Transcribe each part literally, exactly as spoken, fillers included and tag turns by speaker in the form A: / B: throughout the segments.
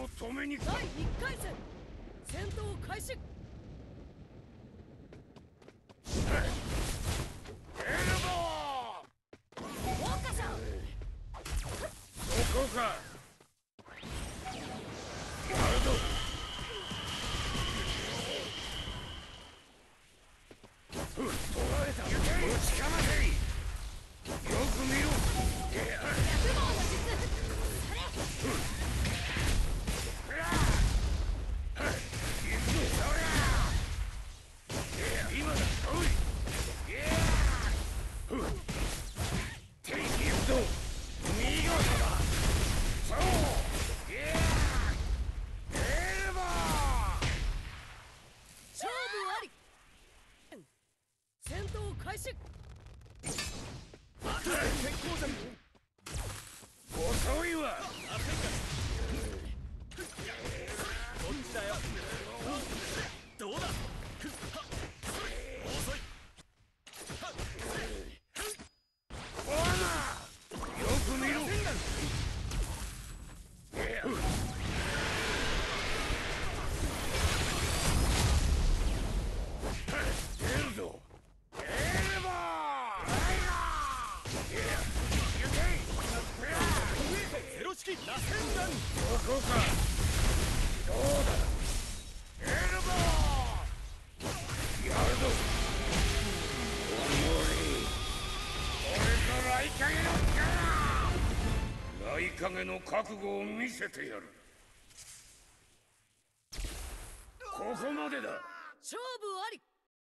A: を止めに来た。
B: だいいっかい戦戦闘開始。
A: エルボー。
B: ウォーカさん。
A: そこか。やるぞ。ふっ、取られた。ぶちかませ。よく見ろ。
B: 逆棒の術。それ。
A: うら。はい。行くぞ。そりゃ。今だ。おい。いや。ふっ。手に行くぞ。見事だ。そう。いや。エルボー。
B: 勝負あり。戦闘開始。
A: 遅いわ。
C: こっちだよ。どうだ。遅い。
A: ほらよく見ろ。出るぞ。エルボー。
C: ゼロ式螺旋弾。
A: ここか。どうだ。エルボー。やるぞ。おもり。俺と雷影の力。雷影の覚悟を見せてやる。ここまでだ。
B: 勝負あり。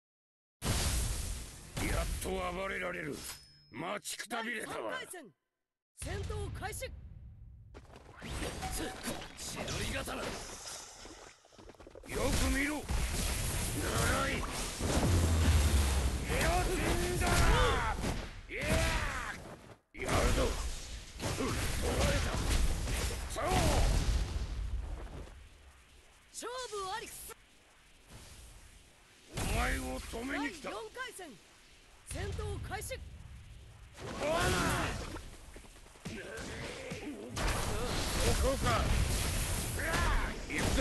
A: やっと暴れられる。待ちくたびれたわ。
B: だいさんかい戦戦闘開始。
C: 千鳥刀。
A: よく見ろ。長い。よしんだな。いやー。やるぞ。ふっ、取られた。そう。
B: 勝負あり。
A: お前を止め
B: だい
A: に来た。
B: よんかい戦戦闘開始。
A: おら。ここか。行くぞ。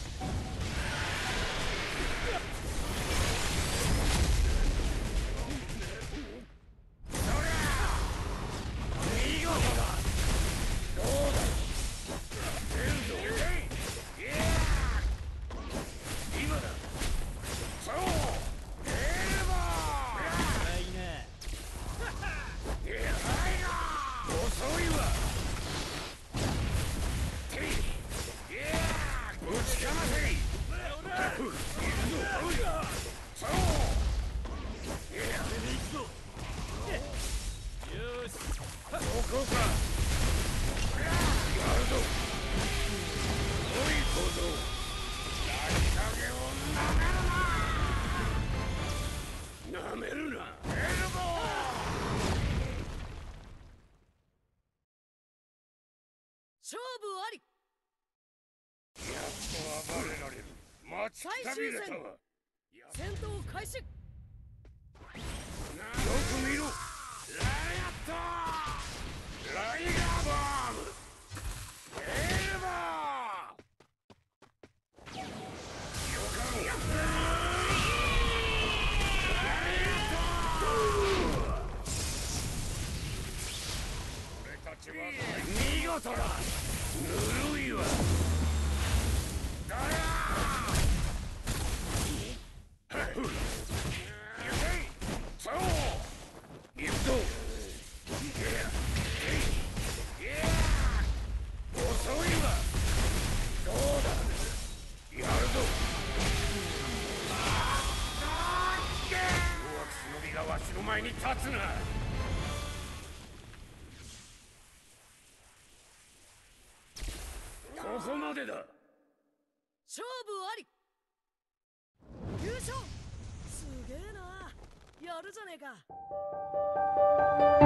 A: そりゃ。見事だ。どうだ。出るぞ。いやー。今だ。そう。エルボー。
C: いいね。
A: いや、遅いわ。てい。いやー、ぶちかませ。ふっ、行くぞ。おい。そう。いや、
C: よし。
A: ここか。やるぞ。おい小僧。雷影をなめるな。なめるな。エルボー。
B: 勝負あり。
A: やっと暴れられる。待ちくたびれたわ。よ
B: 戦闘開始。
A: く見ろ。ラリアット。ライガーボム。エルボー。よかんやった。ラリアット。俺たちは見事だ。ぬるいわ。だらー。はい。そう。行くぞ。いや、いや、遅いわ。どうだ。やるぞ。弱く忍びがわしの前に立つな。ここまでだ。
B: 勝負あり。優勝。すげえな。やるじゃねえか。